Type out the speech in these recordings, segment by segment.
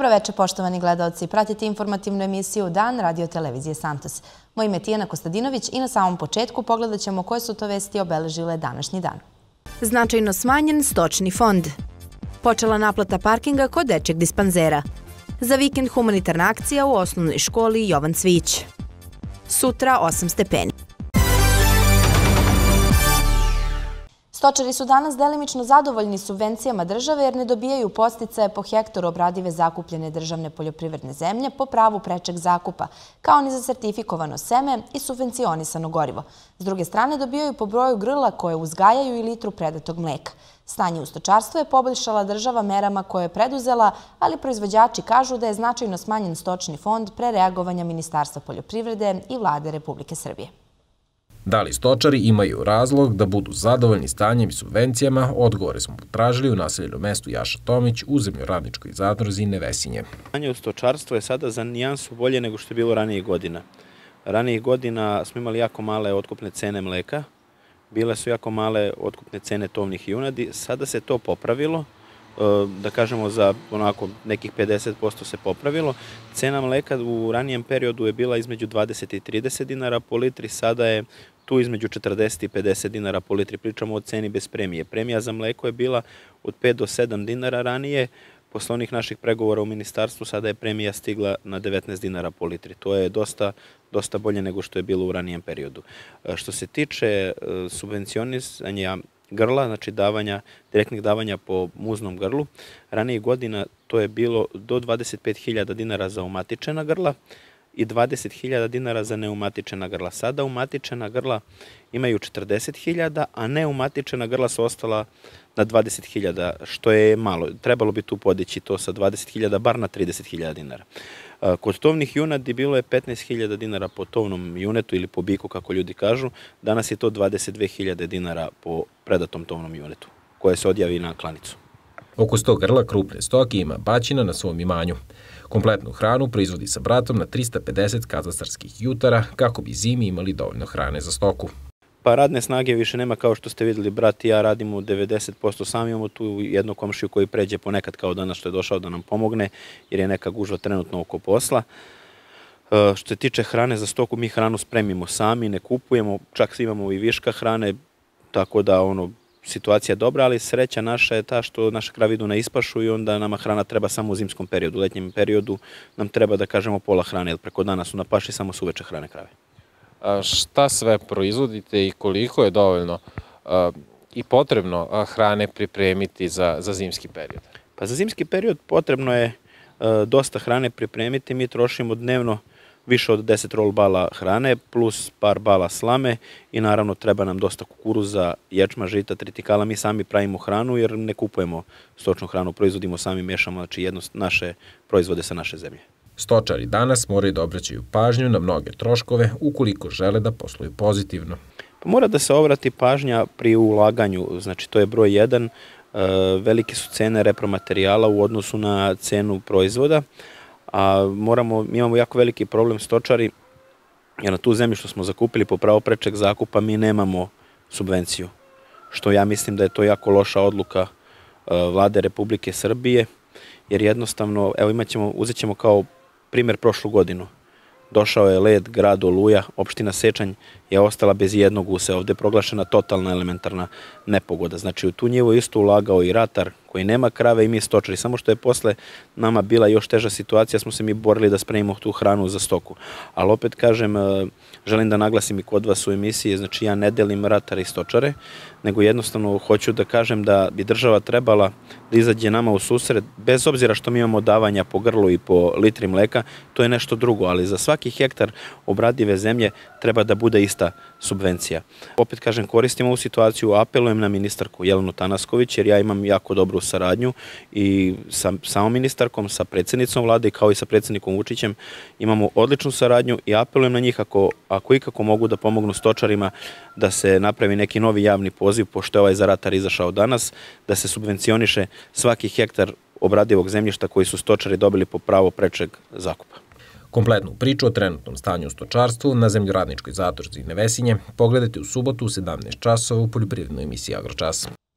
Dobro večer, poštovani gledaoci. Pratite informativnu emisiju Dan radio televizije Santos. Moje ime je Tijana Kostadinović i na samom početku pogledat ćemo koje su to vesti obeležile današnji dan. Značajno smanjen stočni fond. Počela naplata parkinga kod dečjeg dispanzera. Za vikend humanitarna akcija u osnovnoj školi Jovan Cvijić. Sutra 8 stepeni. Stočari su danas delimično zadovoljni subvencijama države jer ne dobijaju podsticaje po hektaru obradive zakupljene državne poljoprivredne zemlje po pravu prečeg zakupa, kao ni za sertifikovano seme i subvencionisano gorivo. S druge strane dobijaju po broju grla koje uzgajaju i litru predatog mleka. Stanje u stočarstvu je poboljšala država merama koje je preduzela, ali proizvođači kažu da je značajno smanjen stočni fond pre reagovanja Ministarstva poljoprivrede i Vlade Republike Srbije. Da li stočari imaju razlog da budu zadovoljni stanjem i subvencijama? Odgovore smo potražili u naseljenom mestu Jaša Tomić u zemljoradničkoj zadruzi Nevesinje. Stanje u stočarstvu je sada za nijansu bolje nego što je bilo ranijih godina. Ranijih godina smo imali jako male otkupne cene mleka, bile su jako male otkupne cene tovnih junadi, sada se to popravilo, da kažemo za onako nekih 50% se popravilo. Cena mleka u ranijem periodu je bila između 20 i 30 dinara po litri, sada je tu između 40 i 50 dinara po litri. Pričamo o ceni bez premije. Premija za mleko je bila od 5 do 7 dinara ranije. Posle onih naših pregovora u ministarstvu sada je premija stigla na 19 dinara po litri. To je dosta bolje nego što je bilo u ranijem periodu. Što se tiče subvencionisanja grla, znači direktnih davanja po muznom grlu, ranijih godina to je bilo do 25.000 dinara za umatičena grla i 20.000 dinara za neumatičena grla. Sada umatičena grla imaju 40.000, a neumatičena grla su ostala na 20.000, što je malo. Trebalo bi tu podići to sa 20.000 bar na 30.000 dinara. Kod tovnih junadi bilo je 15.000 dinara po tovnom junetu ili po biku, kako ljudi kažu. Danas je to 22.000 dinara po predatom tovnom junetu, koje se odjavi na klanicu. Oko 100 grla krupne stoke ima Baćina na svom imanju. Kompletnu hranu proizvodi sa bratom na 350 katastarskih jutara kako bi zimi imali dovoljno hrane za stoku. Pa radne snage više nema, kao što ste vidjeli, brat i ja radimo 90% sami, imamo tu jednu komšiju koji pređe ponekad kao danas što je došao da nam pomogne jer je neka gužva trenutno oko posla. Što se tiče hrane za stoku, mi hranu spremimo sami, ne kupujemo, čak imamo i viška hrane, tako da situacija je dobra, ali sreća naša je ta što naše krave idu na ispašu i onda nama hrana treba samo u zimskom periodu. U letnjem periodu nam treba, da kažemo, pola hrane, jer preko dana su na paši samo suveče hrane krave. Šta sve proizvodite i koliko je dovoljno i potrebno hrane pripremiti za zimski period? Pa za zimski period potrebno je dosta hrane pripremiti. Mi trošimo dnevno više od 10 roll bala hrane plus par bala slame i naravno treba nam dosta kukuruza, ječma, žita, tritikala. Mi sami pravimo hranu jer ne kupujemo stočnu hranu, proizvodimo sami, mešamo, znači naše proizvode sa naše zemlje. Stočari danas moraju da obraćaju pažnju na mnoge troškove ukoliko žele da posluju pozitivno. Pa mora da se obrati pažnja pri ulaganju, znači to je broj 1, velike su cene repromaterijala u odnosu na cenu proizvoda, a mi imamo jako veliki problem stočari, jer na tu zemlju što smo zakupili po pravo prečeg zakupa mi nemamo subvenciju, što ja mislim da je to jako loša odluka Vlade Republike Srbije, jer jednostavno, evo uzet ćemo kao primjer prošlu godinu. Došao je led, grad Oluja, opština Sečanj je ostala bez jednog useva. Ovde je proglašena totalna elementarna nepogoda. Znači u tu njivu isto ulagao i ratar koji nema krave i mi stočari. Samo što je posle nama bila još teža situacija, smo se mi borili da spremimo tu hranu za stoku. Ali opet kažem, želim da naglasim i kod vas u emisiji, znači ja ne delim ratare i stočare, nego jednostavno hoću da kažem da bi država trebala da izađe nama u susret, bez obzira što mi imamo davanja po grlu i po litri mleka, to je nešto drugo, ali za svaki hektar obradive zemlje treba da bude ista subvencija. Opet kažem, koristim ovu situaciju, apelujem na ministarku Jelenu Tanasković, jer ja imam jako dobru saradnju i sa samom ministarkom, sa predsjednicom vlade kao i sa predsjednikom Vučićem imamo odličnu saradnju i apelujem na njih ako ikako mogu da pomognu stočarima da se napravi neki novi javni poziv, pošto je ovaj za ratar izašao danas, da se subvencioniše svaki hektar obradivog zemljišta koji su stočari dobili po pravo prečeg zakupa. Kompletnu priču o trenutnom stanju u stočarstvu na zemljoradničkoj zadruzi Nevesinje pogledajte u subotu u 17 časova u poljoprivrednoj emisiji Agročas.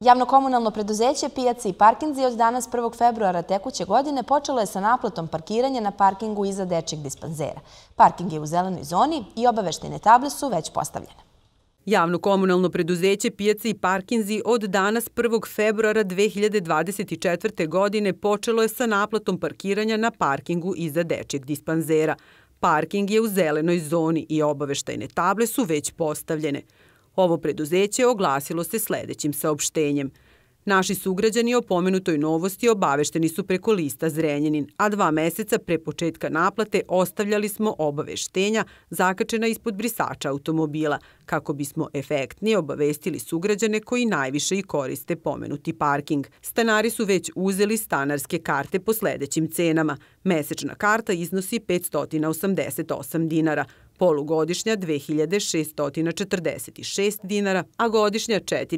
Javno-komunalno preduzeće Pijace i parkinzi od danas 1. februara tekuće godine počelo je sa naplatom parkiranja na parkingu iza dečjeg dispanzera. Parking je u zelenoj zoni i obaveštene table su već postavljene. Javno-komunalno preduzeće Pijace i parkinzi od danas 1. februara 2024. godine počelo je sa naplatom parkiranja na parkingu iza dečjeg dispanzera. Parking je u zelenoj zoni i obaveštajne table su već postavljene. Ovo preduzeće oglasilo se sledećim saopštenjem. Naši sugrađani o pomenutoj novosti obavešteni su preko lista Zrenjanin, a 2 meseca pre početka naplate ostavljali smo obaveštenja zakačena ispod brisača automobila, kako bismo efektnije obavestili sugrađane koji najviše i koriste pomenuti parking. Stanari su već uzeli stanarske karte po sledećim cenama. Mesečna karta iznosi 588 dinara, polugodišnja 2646 dinara, a godišnja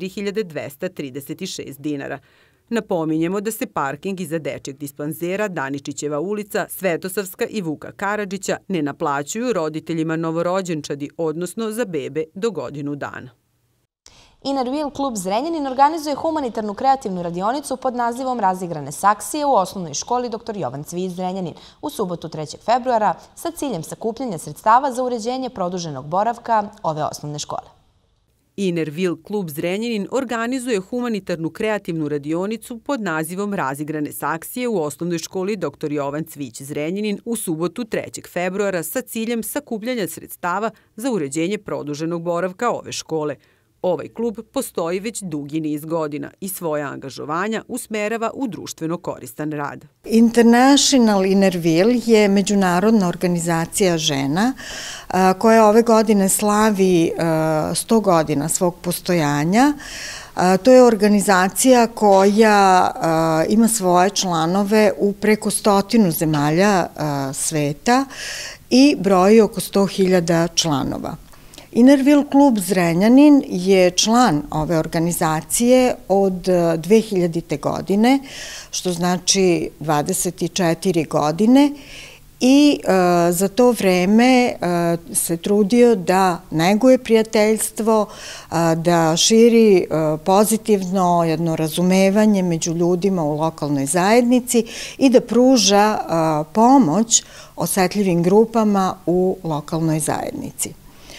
4236 dinara. Napominjemo da se parking iza dečjeg dispanzera Daničićeva ulica, Svetosavska i Vuka Karadžića ne naplaćuju roditeljima novorođenčadi, odnosno za bebe do godinu dana. Inner Wheel klub Zrenjanin organizuje humanitarnu kreativnu radionicu pod nazivom Razigrane saksije u osnovnoj školi dr. Jovan Cvijić Zrenjanin u subotu 3. februara sa ciljem sakupljanja sredstava za uređenje produženog boravka ove osnovne škole. Inner Wheel klub Zrenjanin organizuje humanitarnu kreativnu radionicu pod nazivom Razigrane saksije u osnovnoj školi dr. Jovan Cvijić Zrenjanin u subotu 3. februara sa ciljem sakupljanja sredstava za uređenje produženog boravka ove škole. Ovaj klub postoji već dugi niz godina i svoja angažovanja usmerava u društveno koristan rad. International Inner Wheel je međunarodna organizacija žena koja ove godine slavi 100 godina svog postojanja. To je organizacija koja ima svoje članove u preko 100 zemalja sveta i broji oko 100.000 članova. Inner Wheel klub Zrenjanin je član ove organizacije od 2000. godine, što znači 24 godine, i za to vreme se trudio da neguje prijateljstvo, da širi pozitivno jedno razumevanje među ljudima u lokalnoj zajednici i da pruža pomoć osetljivim grupama u lokalnoj zajednici.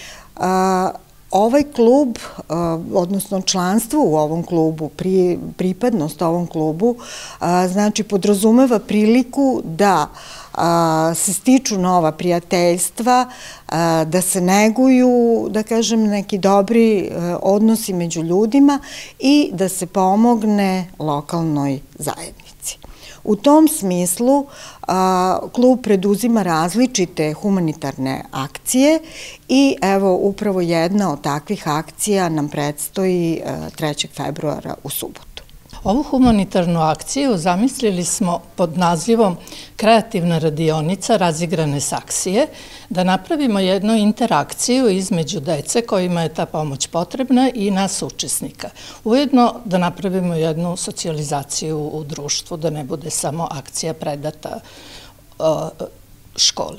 Ovaj klub, odnosno članstvo u ovom klubu, pripadnost ovom klubu, znači podrazumeva priliku da se stiču nova prijateljstva, da se neguju, da kažem, neki dobri odnosi među ljudima i da se pomogne lokalnoj zajednici. U tom smislu klub preduzima različite humanitarne akcije i evo upravo jedna od takvih akcija nam predstoji 3. februara u subotu. Ovu humanitarnu akciju zamislili smo pod nazivom Kreativna radionica Razigrane saksije, da napravimo jednu interakciju između dece kojima je ta pomoć potrebna i nas učesnika. Ujedno da napravimo jednu socijalizaciju u društvu, da ne bude samo akcija predata školi.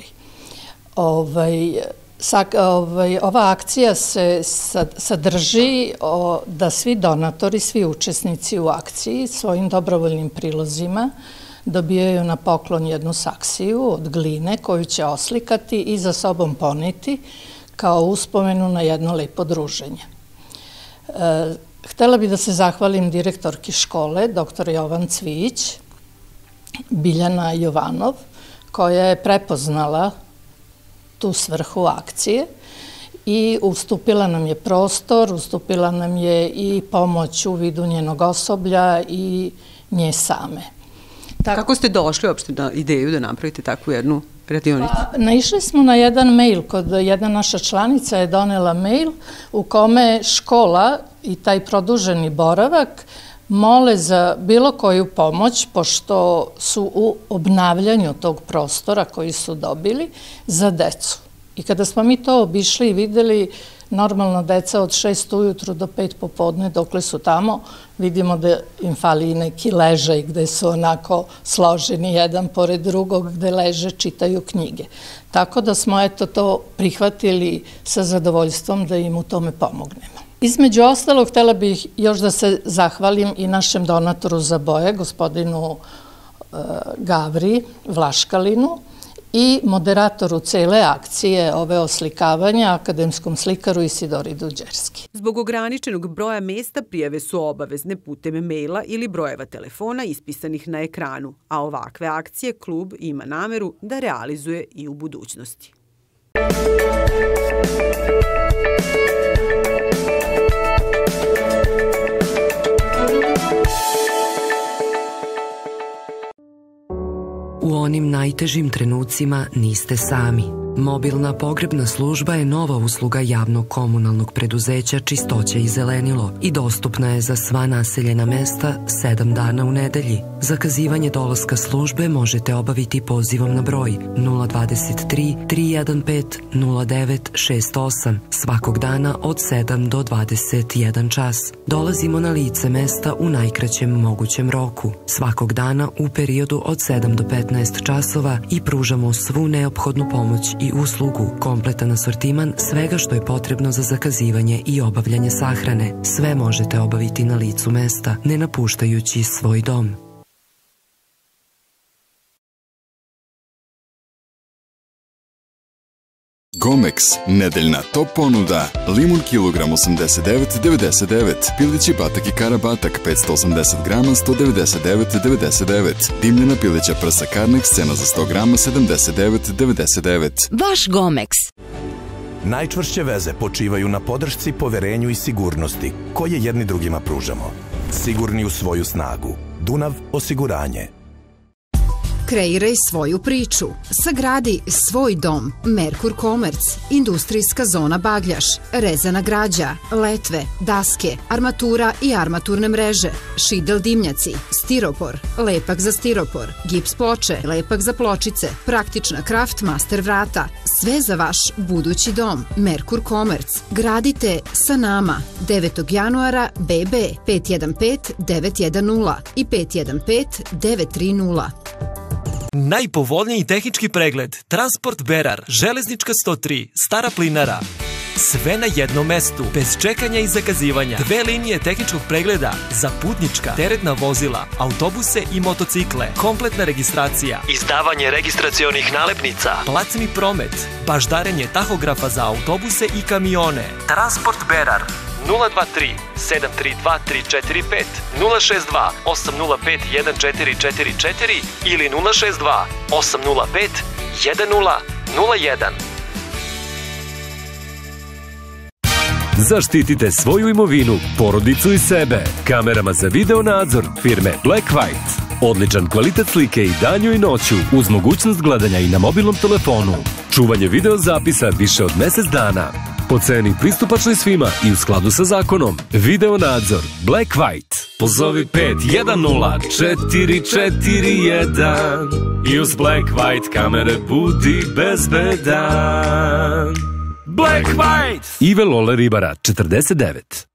Ova akcija se sadrži da svi donatori, svi učesnici u akciji svojim dobrovoljnim prilozima dobijaju na poklon jednu saksiju od gline koju će oslikati i za sobom poneti kao uspomenu na jedno lepo druženje. Htela bih da se zahvalim direktorki škole, dr. Jovan Cvijić, Biljana Jovanov, koja je prepoznala tu svrhu akcije i ustupila nam je prostor, ustupila nam je i pomoć u vidu njenog osoblja i nje same. Kako ste došli uopšte na ideju da napravite takvu jednu radionicu? Naišli smo na jedan mail, jedna naša članica je donela mail u kome škola i taj produženi boravak mole za bilo koju pomoć, pošto su u obnavljanju tog prostora koji su dobili za decu. I kada smo mi to obišli i videli, normalno deca od 6 ujutru do 5 popodne, dokle su tamo, vidimo da im fali i neki ležaj gde su onako složeni jedan pored drugog, gde leže, čitaju knjige. Tako da smo eto to prihvatili sa zadovoljstvom da im u tome pomognemo. Između ostalog, htjela bih još da se zahvalim i našem donatoru za boje, gospodinu Gavri Vlaškalinu, i moderatoru cele akcije ove oslikavanja, akademskom slikaru Isidori Duđerski. Zbog ograničenog broja mesta prijave su obavezne putem maila ili brojeva telefona ispisanih na ekranu, a ovakve akcije klub ima nameru da realizuje i u budućnosti. U onim najtežim trenucima niste sami. Mobilna pogrebna služba je nova usluga javnog komunalnog preduzeća Čistoća i zelenilo i dostupna je za sva naseljena mesta 7 dana u nedelji. Zakazivanje dolaska službe možete obaviti pozivom na broj 023 315 0968 svakog dana od 7 do 21 čas. Dolazimo na lice mesta u najkraćem mogućem roku. Svakog dana u periodu od 7 do 15 časova i pružamo svu neophodnu pomoć i uslugu, kompletan asortiman svega što je potrebno za zakazivanje i obavljanje sahrane. Sve možete obaviti na licu mesta, ne napuštajući svoj dom. Gomex, nedeljna top ponuda. Limun kilogram 89,99. Pileći batak i karabatak 580 grama 199,99. Dimljena pileća prsa Carnex cena za 100 grama 79,99. Vaš Gomex. Najčvršće veze počivaju na podršci, poverenju i sigurnosti koje jedni drugima pružamo. Sigurni u svoju snagu. Dunav osiguranje. Kreiraj svoju priču. Sagradi svoj dom. Merkur Komerc. Industrijska zona Bagljaš. Rezana građa. Letve. Daske. Armatura i armaturne mreže. Šidel dimnjaci. Stiropor. Lepak za stiropor. Gips ploče. Lepak za pločice. Praktična Kraft Master vrata. Sve za vaš budući dom. Merkur Komerc. Gradite sa nama. 9. januara BB 515 910 i 515 930. Najpovoljniji tehnički pregled, Transport Berar, Železnička 103, Stara Plinara. Sve na jednom mestu, bez čekanja i zakazivanja. 2 linije tehničkog pregleda za putnička, teretna vozila, autobuse i motocikle. Kompletna registracija, izdavanje registracionih nalepnica, placni promet, baždarenje tahografa za autobuse i kamione. Transport Berar 023 732 345 062 805 1444 ili 062 805 1001. Zaštitite svoju imovinu, porodicu i sebe kamerama za video nadzor firme Black White. Odličan kvalitet slike i danju i noću uz mogućnost gledanja i na mobilnom telefonu. Čuvanje video zapisa više od mjesec dana. Po ceni pristupačnoj svima i u skladu sa zakonom. Video nadzor Black White. Pozovi 510 441 i uz Black White kamere budi bezbedan. Black White! Ive Lole Ribara, 49.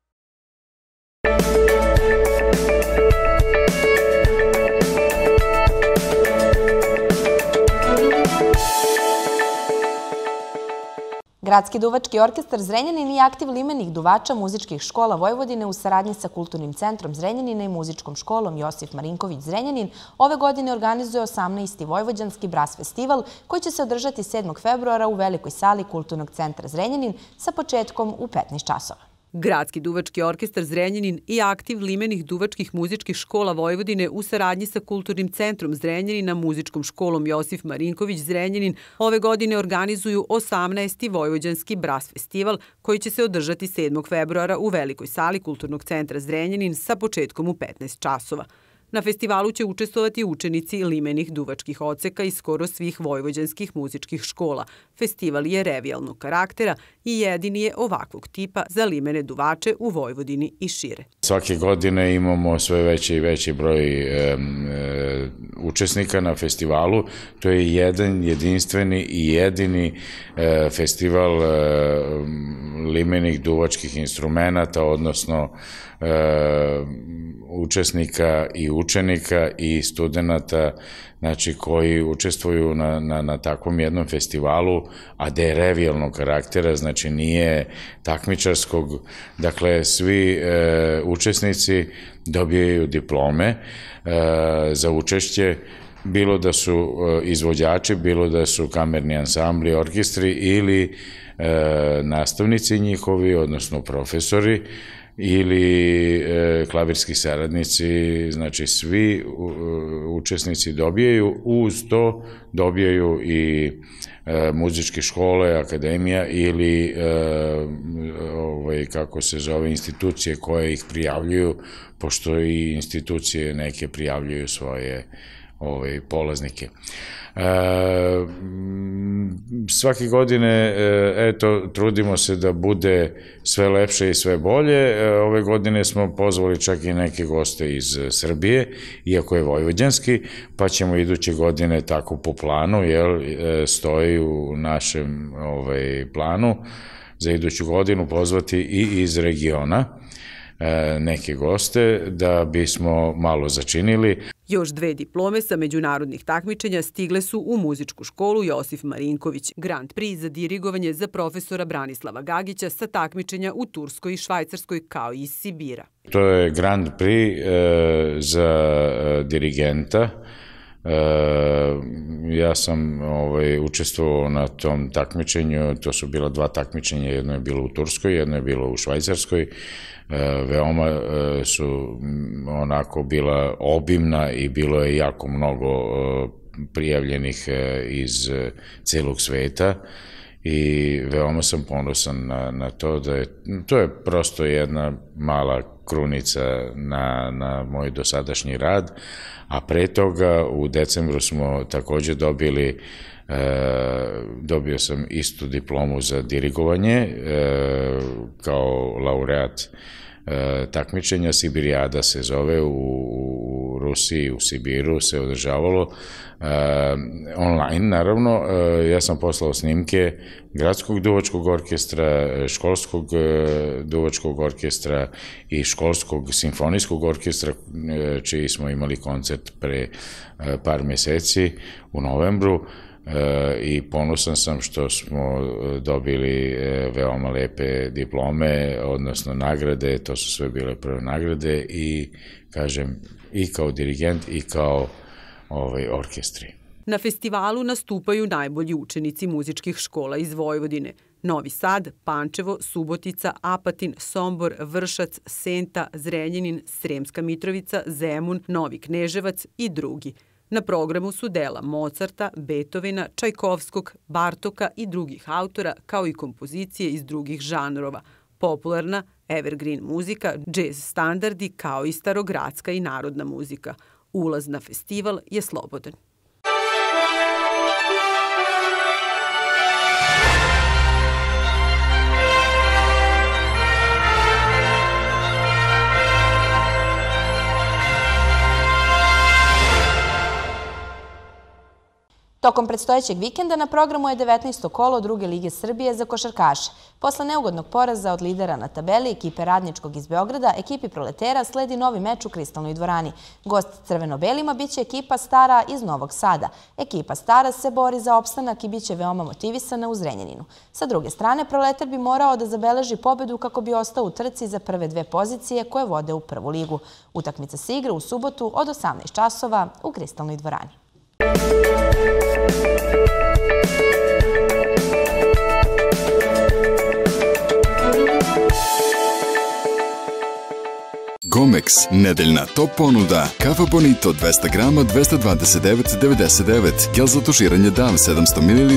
Gradski duvački orkestar Zrenjanin i aktiv limenih duvača muzičkih škola Vojvodine u saradnji sa Kulturnim centrom Zrenjanina i muzičkom školom Josif Marinković Zrenjanin ove godine organizuje 18. Vojvođanski bras festival koji će se održati 7. februara u velikoj sali Kulturnog centra Zrenjanin sa početkom u 15 časova. Gradski duvački orkestar Zrenjanin i aktiv limenih duvačkih muzičkih škola Vojvodine u saradnji sa Kulturnim centrom Zrenjanina, muzičkom školom Josif Marinković Zrenjanin ove godine organizuju 18. Vojvođanski bras festival koji će se održati 7. februara u velikoj sali Kulturnog centra Zrenjanin sa početkom u 15 časova. Na festivalu će učestvovati učenici limenih duvačkih odseka iz skoro svih vojvođanskih muzičkih škola. Festival je revijalnog karaktera i jedini je ovakvog tipa za limene duvače u Vojvodini i šire. Svake godine imamo sve veći i veći broj učesnika na festivalu. To je jedan jedinstveni i jedini festival limenih duvačkih instrumenta, odnosno učesnika i učenika i studenta, znači, koji učestvuju na takvom jednom festivalu, a da je revijalnog karaktera, znači nije takmičarskog. Dakle, svi učesnici dobijaju diplome za učešće, bilo da su izvođači, bilo da su kamerni ansambli, orkestri ili nastavnici njihovi, odnosno profesori, ili klavirski saradnici, znači svi učesnici dobijaju, uz to dobijaju i muzičke škole, akademija ili kako se zove, institucije koje ih prijavljuju, pošto i institucije neke prijavljuju svoje polaznike. Svake godine, eto, trudimo se da bude sve lepše i sve bolje. Ove godine smo pozvali čak i neke goste iz Srbije, iako je vojvođanski, pa ćemo iduće godine tako po planu, stoji u našem planu za iduću godinu pozvati i iz regiona neke goste, da bismo malo začinili. Još 2 diplome sa međunarodnih takmičenja stigle su u muzičku školu Josif Marinković. Grand Prix za dirigovanje za profesora Branislava Gagića sa takmičenja u Turskoj i Švajcarskoj, kao i iz Sibira. To je Grand Prix za dirigenta. Ja sam učestvovao na tom takmičenju, to su bila 2 takmičenja, jedno je bilo u Turskoj, jedno je bilo u Švajcarskoj. Veoma su onako bila obimna i bilo je jako mnogo prijavljenih iz celog sveta i veoma sam ponosan na to da to je prosto jedna mala krunica na moj dosadašnji rad, a pre toga u decembru smo takođe dobio sam istu diplomu za dirigovanje kao laureat takmičenja, Sibirijada se zove, u Rusiji, u Sibiru se održavalo online, naravno. Ja sam poslao snimke Gradskog duvačkog orkestra, Školskog duvačkog orkestra i Školskog simfonijskog orkestra, čiji smo imali koncert pre par meseci u novembru, i ponosan sam što smo dobili veoma lepe diplome, odnosno nagrade. To su sve bile prve nagrade i, kažem, i kao dirigent i kao orkestri. Na festivalu nastupaju najbolji učenici muzičkih škola iz Vojvodine: Novi Sad, Pančevo, Subotica, Apatin, Sombor, Vršac, Senta, Zrenjanin, Sremska Mitrovica, Zemun, Novi Kneževac i drugi. Na programu su dela Mozarta, Beethovena, Čajkovskog, Bartoka i drugih autora, kao i kompozicije iz drugih žanrova: popularna, evergreen muzika, džez standardi, kao i starogradska i narodna muzika. Ulaz na festival je slobodan. Tokom predstojećeg vikenda na programu je 19. kolo druge lige Srbije za košarkaše. Posle neugodnog poraza od lidera na tabeli, ekipe Radničkog iz Beograda, ekipi Proletera sledi novi meč u Kristalnoj dvorani. Gost crveno-belima biće ekipa Stara iz Novog Sada. Ekipa Stara se bori za opstanak i biće veoma motivisana u Zrenjaninu. Sa druge strane, Proletar bi morao da zabeleži pobedu kako bi ostao u trci za prve 2 pozicije koje vode u prvu ligu. Utakmica se igra u subotu od 18 časova u Kristalnoj dvorani. Gomex, nedeljna top ponuda. Kafa Bonito 200 grama 229,99. Gel za tuširanje Dav 700 ml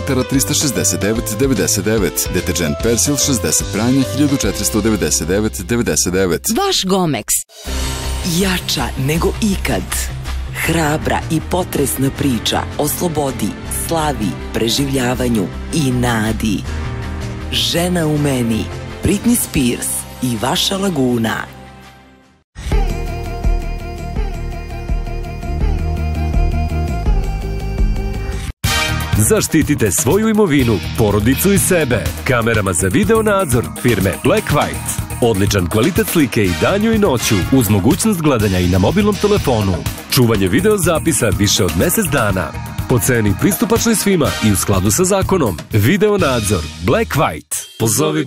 369,99. Deterđent Persil 60 pranja 1499,99. Vaš Gomex. Jača nego ikad. Hrabra i potresna priča o slobodi, slavi, preživljavanju i nadi. Žena u meni, Britney Spears i vaša Laguna. Zaštitite svoju imovinu, porodicu i sebe kamerama za video nadzor firme Black White. Odličan kvalitet slike i danju i noću uz mogućnost gledanja i na mobilnom telefonu. Čuvanje video zapisa više od mjesec dana. Po ceni pristupačnoj svima i u skladu sa zakonom. Video nadzor Black White. Pozovi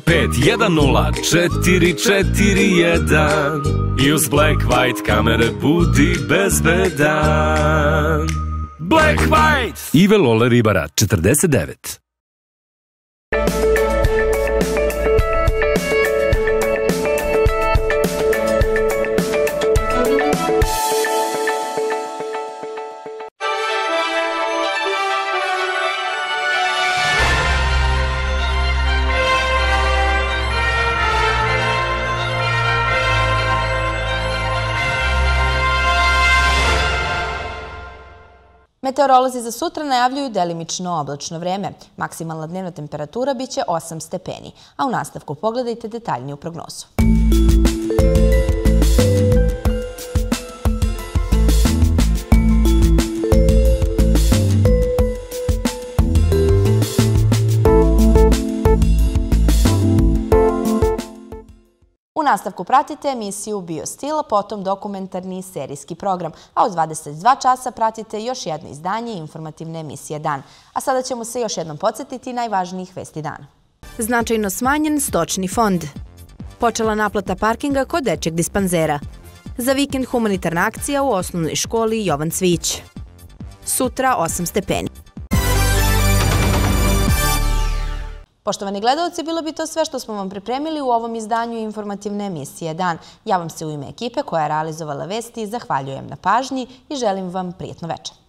510-441 i uz Black White kamere budi bezbedan. Black White! Ive Lole Ribara, 49. Meteorolozi za sutra najavljuju delimično oblačno vreme. Maksimalna dnevna temperatura biće 8 stepeni, a u nastavku pogledajte detaljniju prognozu. U nastavku pratite emisiju Biostil, potom dokumentarni serijski program, a u 22 časa pratite još jedno izdanje informativne emisije Dan. A sada ćemo se još jednom podsjetiti najvažnijih vesti dana. Značajno smanjen stočni fond. Počela naplata parkinga kod dečjeg dispanzera. Za vikend humanitarna akcija u osnovnoj školi Jovan Cvić. Sutra 8 stepeni. Poštovani gledalci, bilo bi to sve što smo vam pripremili u ovom izdanju informativne emisije Dan. Ja vam se u ime ekipe koja je realizovala vesti zahvaljujem na pažnji i želim vam prijatno večer.